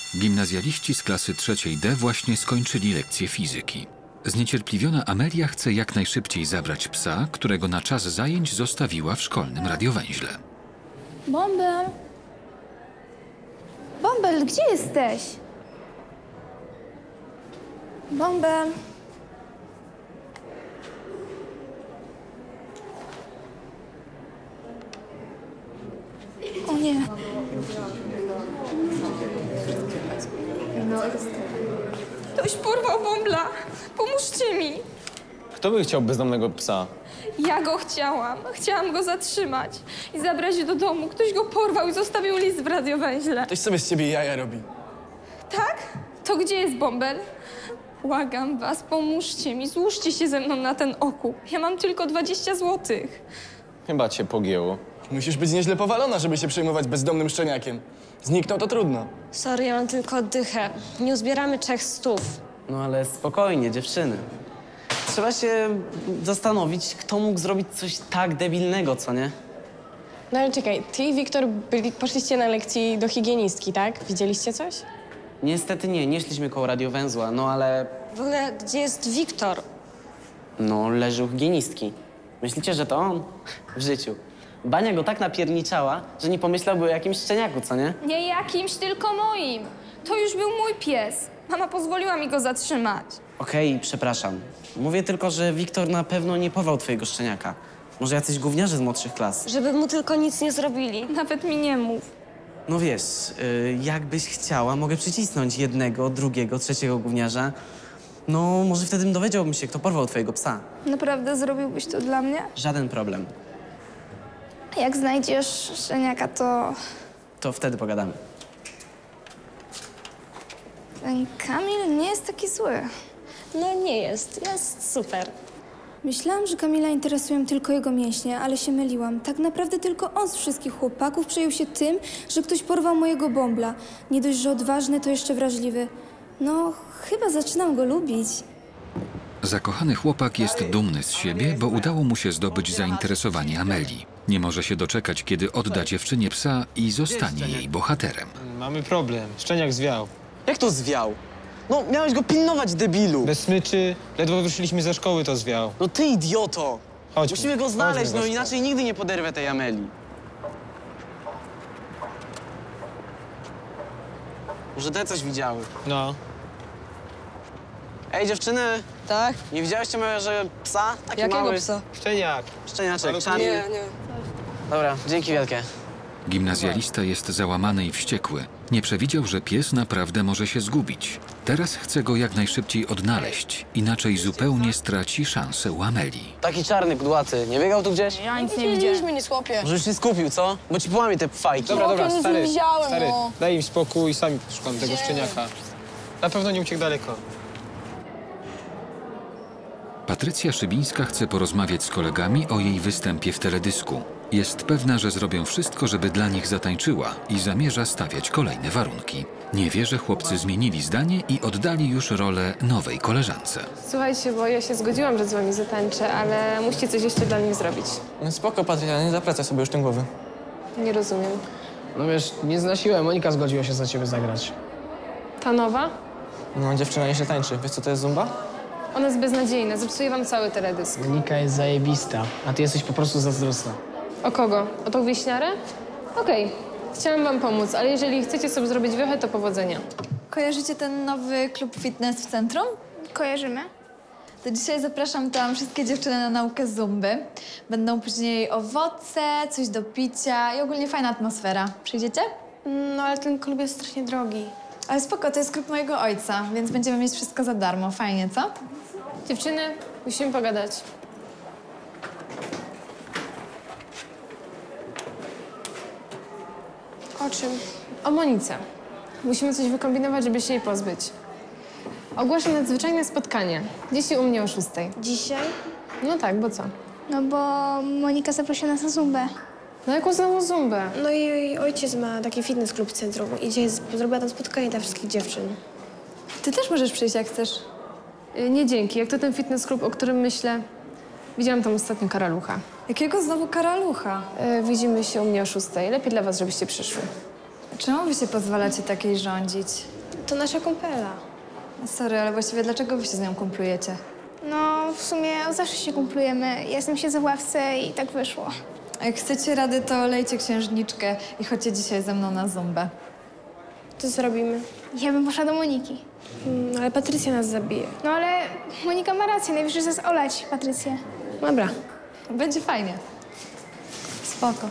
Gimnazjaliści z klasy 3D właśnie skończyli lekcję fizyki. Zniecierpliwiona Amelia chce jak najszybciej zabrać psa, którego na czas zajęć zostawiła w szkolnym radiowęźle. Bąbel! Bąbel, gdzie jesteś? Bąbel! O nie. Ktoś porwał Bąbla. Pomóżcie mi. Kto by chciał bezdomnego psa? Ja go chciałam. Chciałam go zatrzymać i zabrać do domu. Ktoś go porwał i zostawił list w radiowęźle. Ktoś sobie z ciebie jaja robi. Tak? To gdzie jest Bąbel? Błagam was, pomóżcie mi. Złóżcie się ze mną na ten okup. Ja mam tylko 20 złotych. Chyba cię pogięło. Musisz być nieźle powalona, żeby się przejmować bezdomnym szczeniakiem. Zniknął to trudno. Sorry, ja mam tylko oddychę. Nie uzbieramy 300. No ale spokojnie, dziewczyny. Trzeba się zastanowić, kto mógł zrobić coś tak debilnego, co nie? No ale czekaj, ty i Wiktor poszliście na lekcji do higienistki, tak? Widzieliście coś? Niestety nie szliśmy koło radiowęzła, no ale... W ogóle, gdzie jest Wiktor? No, leży u higienistki. Myślicie, że to on? W życiu. Bania go tak napierniczała, że nie pomyślałby o jakimś szczeniaku, co nie? Nie jakimś, tylko moim. To już był mój pies. Mama pozwoliła mi go zatrzymać. Okej, przepraszam. Mówię tylko, że Wiktor na pewno nie porwał twojego szczeniaka. Może jacyś gówniarze z młodszych klas. Żeby mu tylko nic nie zrobili. Nawet mi nie mów. No wiesz, jakbyś chciała, mogę przycisnąć jednego, drugiego, trzeciego gówniarza. No, może wtedy dowiedziałbym się, kto porwał twojego psa. Naprawdę zrobiłbyś to dla mnie? Żaden problem. Jak znajdziesz szczeniaka, to To wtedy pogadamy. ten Kamil nie jest taki zły. No nie jest, jest super. Myślałam, że Kamila interesują tylko jego mięśnie, ale się myliłam. Tak naprawdę tylko on z wszystkich chłopaków przejął się tym, że ktoś porwał mojego Bąbla. Nie dość, że odważny, to jeszcze wrażliwy. No, chyba zaczynam go lubić. Zakochany chłopak jest dumny z siebie, bo udało mu się zdobyć zainteresowanie Amelii. Nie może się doczekać, kiedy odda dziewczynie psa i zostanie jej bohaterem. Mamy problem. Szczeniak zwiał. Jak to zwiał? No, miałeś go pilnować, debilu. Bez smyczy, ledwo wyszliśmy ze szkoły, to zwiał. No ty idioto. Chodźmy. Musimy go znaleźć, Chodźmy, no Waszka. inaczej nigdy nie poderwę tej Amelii. Może te coś widziały. No. Ej, dziewczyny. Tak? Nie widziałyście mojego psa? Taki Jakiego mały. psa? Szczeniak. Szczeniaczek, Ale czarny. nie. Dobra, dzięki wielkie. Gimnazjalista jest załamany i wściekły. Nie przewidział, że pies naprawdę może się zgubić. Teraz chce go jak najszybciej odnaleźć, inaczej zupełnie straci szansę u Amelii. Taki czarny, kudłaty. Nie biegał tu gdzieś? Ja nic nie widzieliśmy, nie słopie. Może już się skupił, co? Bo ci połamie te fajki. Dobra, nic stary, nie widziałem, stary, no. daj im spokój, sami poszukam tego szczeniaka. Na pewno nie uciekł daleko. Patrycja Szybińska chce porozmawiać z kolegami o jej występie w teledysku. Jest pewna, że zrobią wszystko, żeby dla nich zatańczyła i zamierza stawiać kolejne warunki. Nie wie, że chłopcy zmienili zdanie i oddali już rolę nowej koleżance. Słuchajcie, bo ja się zgodziłam, że z wami zatańczę, ale musicie coś jeszcze dla nich zrobić. No spoko, Patrycja, nie zapracaj sobie już tym głowy. Nie rozumiem. No wiesz, nie znosiłem. Monika zgodziła się za ciebie zagrać. Ta nowa? No, dziewczyna nie się tańczy. Wiesz, co to jest zumba? Ona jest beznadziejna, zepsuje wam cały teledysk. Monika jest zajebista, a ty jesteś po prostu zazdrosna. O kogo? O tą wieśniarę? Okej, chciałam wam pomóc, ale jeżeli chcecie sobie zrobić wiochę, to powodzenia. Kojarzycie ten nowy klub fitness w centrum? Kojarzymy? To dzisiaj zapraszam tam wszystkie dziewczyny na naukę zumby. Będą później owoce, coś do picia i ogólnie fajna atmosfera. Przyjdziecie? No, ale ten klub jest strasznie drogi. Ale spoko, to jest klub mojego ojca, więc będziemy mieć wszystko za darmo. Fajnie, co? Dziewczyny, musimy pogadać. O czym? O Monice. Musimy coś wykombinować, żeby się jej pozbyć. Ogłaszam nadzwyczajne spotkanie. Dzisiaj u mnie o 6. Dzisiaj? No tak, bo co? No bo Monika zaprosiła nas na zumbę. No jaką znowu zumbę? No i jej ojciec ma taki fitness klub w centrum i dzisiaj zrobiła tam spotkanie dla wszystkich dziewczyn. Ty też możesz przyjść, jak chcesz. Nie dzięki. Jak to ten fitness klub, o którym myślę? Widziałam tam ostatnio karalucha. Jakiego znowu karalucha? Widzimy się u mnie o 6. Lepiej dla was, żebyście przyszły. Czemu wy się pozwalacie takiej rządzić? To nasza kumpela. Sorry, ale właściwie dlaczego wy się z nią kumplujecie? No, w sumie zawsze się kumplujemy. Ja jestem się za ławce i tak wyszło. A jak chcecie rady, to lejcie księżniczkę i chodźcie dzisiaj ze mną na zumbę. Co zrobimy? Ja bym poszła do Moniki. Ale Patrycja nas zabije. No ale Monika ma rację, najwyżej zaraz olać Patrycję. Dobra. Będzie fajnie. Spoko.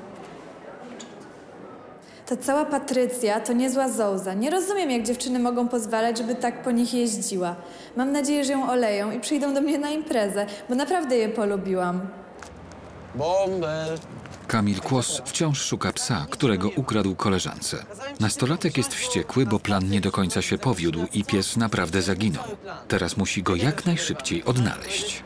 Ta cała Patrycja to niezła zołza. Nie rozumiem, jak dziewczyny mogą pozwalać, żeby tak po nich jeździła. Mam nadzieję, że ją oleją i przyjdą do mnie na imprezę, bo naprawdę je polubiłam. Bąbel. Kamil Kłos wciąż szuka psa, którego ukradł koleżance. Nastolatek jest wściekły, bo plan nie do końca się powiódł i pies naprawdę zaginął. Teraz musi go jak najszybciej odnaleźć.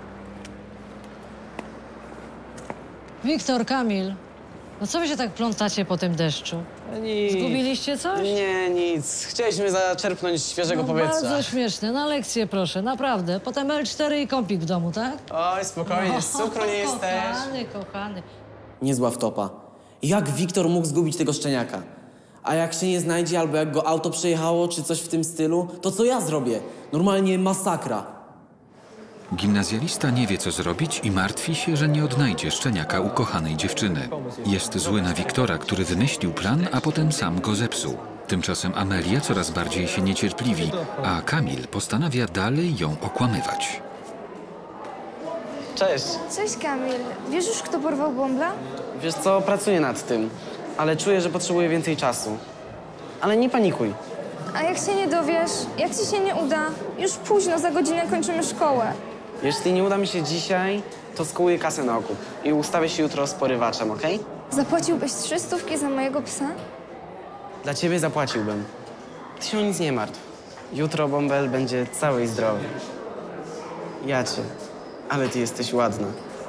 Wiktor, Kamil, no co wy się tak plątacie po tym deszczu? Nic. Zgubiliście coś? Nie, nic. Chcieliśmy zaczerpnąć świeżego powietrza. Bardzo śmieszne. Na lekcję proszę, naprawdę. Potem L4 i kąpik w domu, tak? Oj, spokojnie, z cukru nie jesteś. Kochany. Niezła wtopa. Jak Wiktor mógł zgubić tego szczeniaka? A jak się nie znajdzie, albo jak go auto przejechało, czy coś w tym stylu, to co ja zrobię? Normalnie masakra. Gimnazjalista nie wie, co zrobić i martwi się, że nie odnajdzie szczeniaka ukochanej dziewczyny. Jest zły na Wiktora, który wymyślił plan, a potem sam go zepsuł. Tymczasem Amelia coraz bardziej się niecierpliwi, a Kamil postanawia dalej ją okłamywać. Cześć. Cześć Kamil, wiesz już, kto porwał bąbla? Wiesz co, pracuję nad tym, ale czuję, że potrzebuję więcej czasu. Ale nie panikuj. A jak się nie dowiesz, jak ci się nie uda? Już późno, za godzinę kończymy szkołę. Jeśli nie uda mi się dzisiaj, to skołuję kasę na okup i ustawię się jutro z porywaczem, okej? Zapłaciłbyś 300 za mojego psa? Dla ciebie zapłaciłbym. Ty się o nic nie martw. Jutro Bąbel będzie cały i zdrowy. Ja cię. Ale ty jesteś ładna.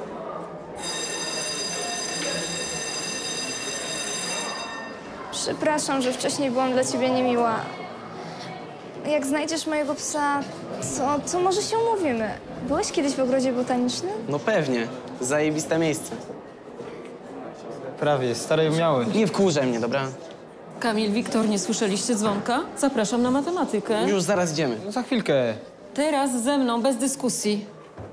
Przepraszam, że wcześniej byłam dla ciebie niemiła. Jak znajdziesz mojego psa, co może się umówimy? Byłeś kiedyś w ogrodzie botanicznym? No pewnie. Zajebiste miejsce. Prawie, stary miałeś. Nie wkurzaj mnie, dobra? Kamil, Wiktor, nie słyszeliście dzwonka? Zapraszam na matematykę. Już zaraz idziemy. No za chwilkę. Teraz ze mną, bez dyskusji.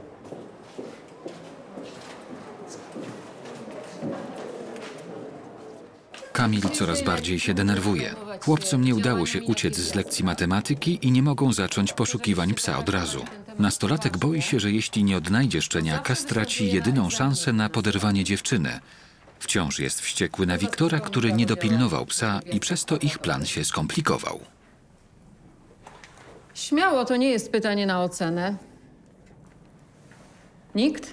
Kamil coraz bardziej się denerwuje. Chłopcom nie udało się uciec z lekcji matematyki i nie mogą zacząć poszukiwań psa od razu. Nastolatek boi się, że jeśli nie odnajdzie szczeniaka, straci jedyną szansę na poderwanie dziewczyny. Wciąż jest wściekły na Wiktora, który nie dopilnował psa i przez to ich plan się skomplikował. Śmiało, to nie jest pytanie na ocenę. Nikt?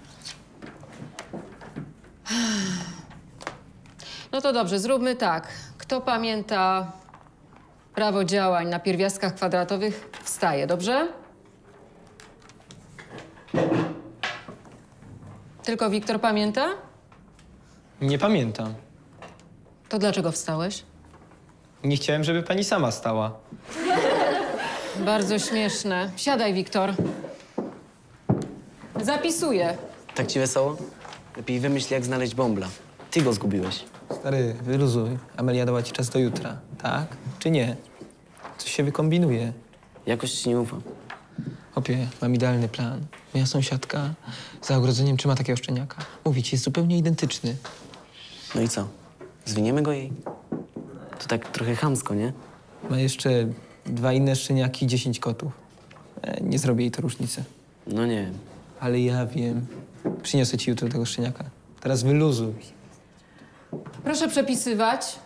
No to dobrze, zróbmy tak. Kto pamięta prawo działań na pierwiastkach kwadratowych, wstaje, dobrze? Tylko Wiktor pamięta? Nie pamiętam. To dlaczego wstałeś? Nie chciałem, żeby pani sama stała. Bardzo śmieszne. Siadaj, Wiktor. Zapisuję. Tak ci wesoło? Lepiej wymyśl, jak znaleźć Bąbla. Ty go zgubiłeś. Stary, wyluzuj. Amelia dała ci czas do jutra, tak? Czy nie? Coś się wykombinuje. Jakoś ci nie ufam. Opie, mam idealny plan. Moja sąsiadka za ogrodzeniem trzyma takiego szczeniaka. Mówię ci, jest zupełnie identyczny. No i co? Zwiniemy go jej? To tak trochę chamsko, nie? Ma jeszcze 2 inne szczeniaki i 10 kotów. Nie zrobię jej to różnicy. No nie. Ale ja wiem. Przyniosę ci jutro tego szczeniaka. Teraz wyluzuj. Proszę przepisywać.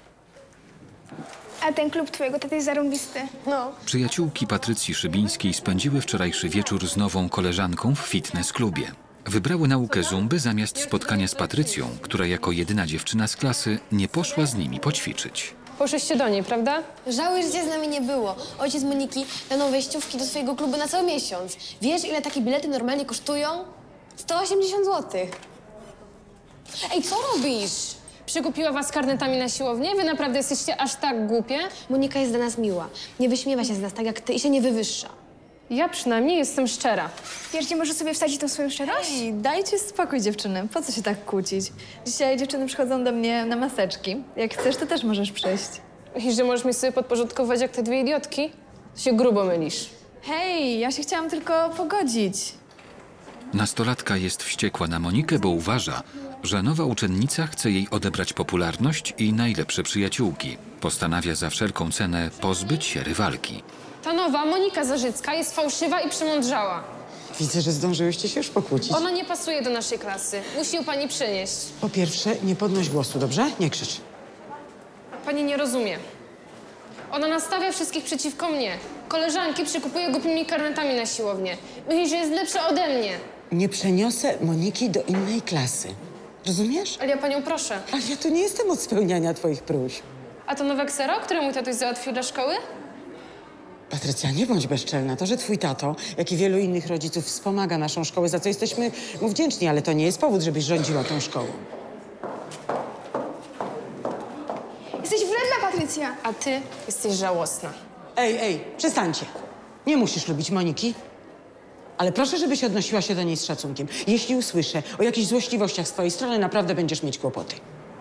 A ten klub twojego taty jest zarąbisty. No. Przyjaciółki Patrycji Szybińskiej spędziły wczorajszy wieczór z nową koleżanką w fitness klubie. Wybrały naukę zumby zamiast spotkania z Patrycją, która jako jedyna dziewczyna z klasy nie poszła z nimi poćwiczyć. Poszliście do niej, prawda? Żałuję, że cię z nami nie było. Ojciec Moniki dał wejściówki do swojego klubu na cały miesiąc. Wiesz, ile takie bilety normalnie kosztują? 180 zł. Ej, co robisz? Przekupiła was karnetami na siłownię? Wy naprawdę jesteście aż tak głupie? Monika jest dla nas miła. Nie wyśmiewa się z nas tak jak ty i się nie wywyższa. Ja przynajmniej jestem szczera. Wiesz, gdzie możesz sobie wsadzić tą swoją szczerość? Ej, dajcie spokój, dziewczyny. Po co się tak kłócić? Dzisiaj dziewczyny przychodzą do mnie na maseczki. Jak chcesz, to też możesz przyjść. Myślisz, że możesz mnie sobie podporządkować jak te dwie idiotki? To się grubo mylisz. Hej, ja się chciałam tylko pogodzić. Nastolatka jest wściekła na Monikę, bo uważa, że nowa uczennica chce jej odebrać popularność i najlepsze przyjaciółki. Postanawia za wszelką cenę pozbyć się rywalki. Ta nowa, Monika Zarzycka, jest fałszywa i przemądrzała. Widzę, że zdążyłyście się już pokłócić. Ona nie pasuje do naszej klasy. Musi ją pani przenieść. Po pierwsze, nie podnoś głosu, dobrze? Nie krzycz. Pani nie rozumie. Ona nastawia wszystkich przeciwko mnie. Koleżanki przykupuje głupimi karnetami na siłownię. Myśli, że jest lepsza ode mnie. Nie przeniosę Moniki do innej klasy. Rozumiesz? Ale ja panią proszę. Ale ja tu nie jestem od spełniania twoich próśb. A to nowe ksero, które mój tatuś załatwił dla szkoły? Patrycja, nie bądź bezczelna. To, że twój tato, jak i wielu innych rodziców wspomaga naszą szkołę, za co jesteśmy mu wdzięczni, ale to nie jest powód, żebyś rządziła tą szkołą. Jesteś wredna, Patrycja. A ty jesteś żałosna. Ej, przestańcie. Nie musisz lubić Moniki, ale proszę, żebyś odnosiła się do niej z szacunkiem. Jeśli usłyszę o jakichś złośliwościach z twojej strony, naprawdę będziesz mieć kłopoty.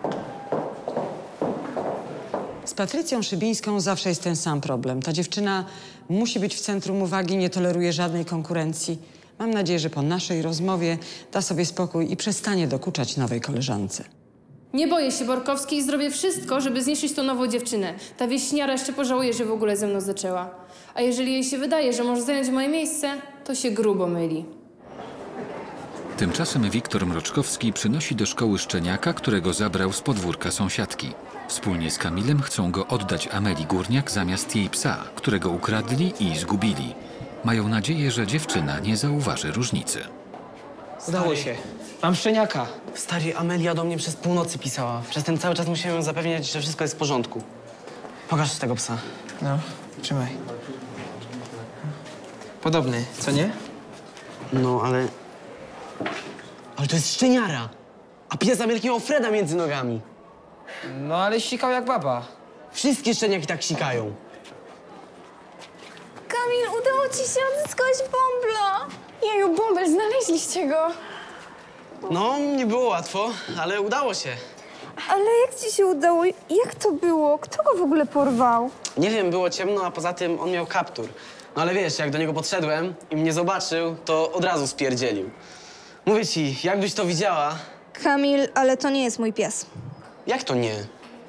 Z Patrycją Szybińską zawsze jest ten sam problem. Ta dziewczyna musi być w centrum uwagi, nie toleruje żadnej konkurencji. Mam nadzieję, że po naszej rozmowie da sobie spokój i przestanie dokuczać nowej koleżance. Nie boję się Borkowskiej i zrobię wszystko, żeby zniszczyć tą nową dziewczynę. Ta wieśniara jeszcze pożałuje, że w ogóle ze mną zaczęła. A jeżeli jej się wydaje, że może zająć moje miejsce, to się grubo myli. Tymczasem Wiktor Mroczkowski przynosi do szkoły szczeniaka, którego zabrał z podwórka sąsiadki. Wspólnie z Kamilem chcą go oddać Ameli Górniak zamiast jej psa, którego ukradli i zgubili. Mają nadzieję, że dziewczyna nie zauważy różnicy. Udało się. Mam szczeniaka. Stary, Amelia do mnie przez północy pisała. Przez ten cały czas musiałem ją zapewniać, że wszystko jest w porządku. Pokaż tego psa. No, trzymaj. Podobny, co nie? No, ale... Ale to jest szczeniara. A pies Amelki miał Freda między nogami. No, ale sikał jak baba. Wszystkie szczeniaki tak sikają. Kamil, udało ci się odzyskać Bombla. Jeju, Bąbel, znaleźliście go. No, nie było łatwo, ale udało się. Ale jak ci się udało? Jak to było? Kto go w ogóle porwał? Nie wiem, było ciemno, a poza tym on miał kaptur. No ale wiesz, jak do niego podszedłem i mnie zobaczył, to od razu spierdzielił. Mówię ci, jakbyś to widziała... Kamil, ale to nie jest mój pies. Jak to nie?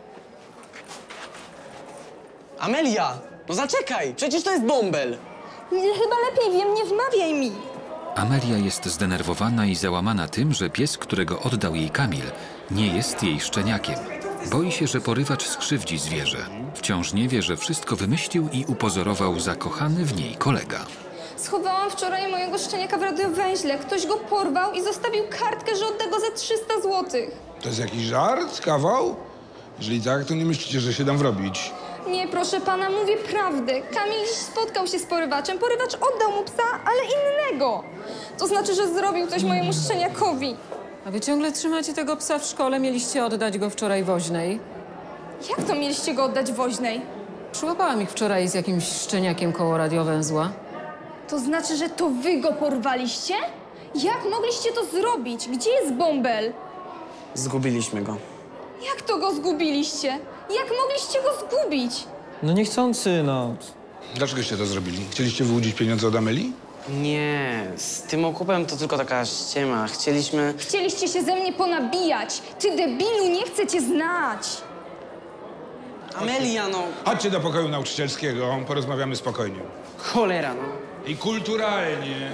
Amelia! No zaczekaj! Przecież to jest Bąbel! Chyba lepiej wiem, nie wmawiaj mi. Amelia jest zdenerwowana i załamana tym, że pies, którego oddał jej Kamil, nie jest jej szczeniakiem. Boi się, że porywacz skrzywdzi zwierzę. Wciąż nie wie, że wszystko wymyślił i upozorował zakochany w niej kolega. Schowałam wczoraj mojego szczeniaka w radiowęźle. Ktoś go porwał i zostawił kartkę, że odda go za 300 złotych. To jest jakiś żart? Kawał? Jeżeli tak, to nie myślicie, że się dam wrobić. Nie, proszę pana, mówię prawdę. Kamil dziś spotkał się z porywaczem. Porywacz oddał mu psa, ale innego. To znaczy, że zrobił coś mojemu szczeniakowi. A wy ciągle trzymacie tego psa w szkole? Mieliście oddać go wczoraj woźnej. Jak to mieliście go oddać woźnej? Przyłapałam ich wczoraj z jakimś szczeniakiem koło radiowęzła. To znaczy, że to wy go porwaliście? Jak mogliście to zrobić? Gdzie jest Bąbel? Zgubiliśmy go. Jak to go zgubiliście? Jak mogliście go zgubić? No niechcący, no. Dlaczegoście to zrobili? Chcieliście wyłudzić pieniądze od Ameli? Nie, z tym okupem to tylko taka ściema. Chcieliście się ze mnie ponabijać. Ty, debilu, nie chcę cię znać. Amelia, no... Chodźcie do pokoju nauczycielskiego, porozmawiamy spokojnie. Cholera, no. I kulturalnie.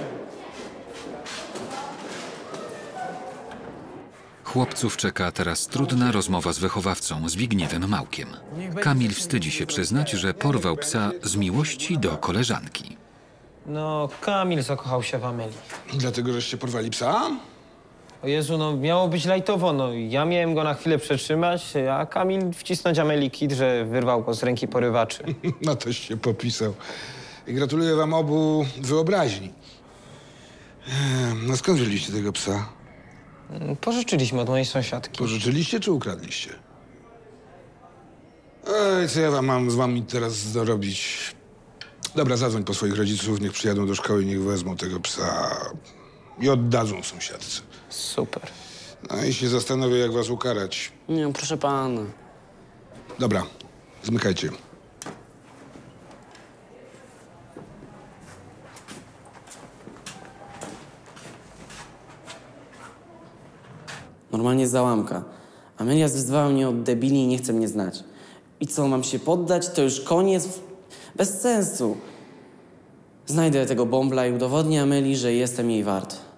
Chłopców czeka teraz trudna rozmowa z wychowawcą Zbigniewem Małkiem. Kamil wstydzi się przyznać, że porwał psa z miłości do koleżanki. No, Kamil zakochał się w Ameli. Dlatego, żeście porwali psa? O Jezu, no miało być lajtowo, no. Ja miałem go na chwilę przetrzymać, a Kamil wcisnąć Ameli kit, że wyrwał go z ręki porywaczy. No toś się popisał. I gratuluję wam obu wyobraźni. No skąd wzięliście tego psa? Pożyczyliśmy od mojej sąsiadki. Pożyczyliście czy ukradliście? Ej, co ja wam mam z wami teraz zrobić? Dobra, zadzwoń po swoich rodziców, niech przyjadą do szkoły i niech wezmą tego psa i oddadzą sąsiadce. Super. No i się zastanowię, jak was ukarać. Nie, proszę pana. Dobra, Zmykajcie. Normalnie załamka. Amelia wyzwała mnie od debili i nie chce mnie znać. I co, mam się poddać? To już koniec? Bez sensu. Znajdę tego bąbla i udowodnię Amelii, że jestem jej wart.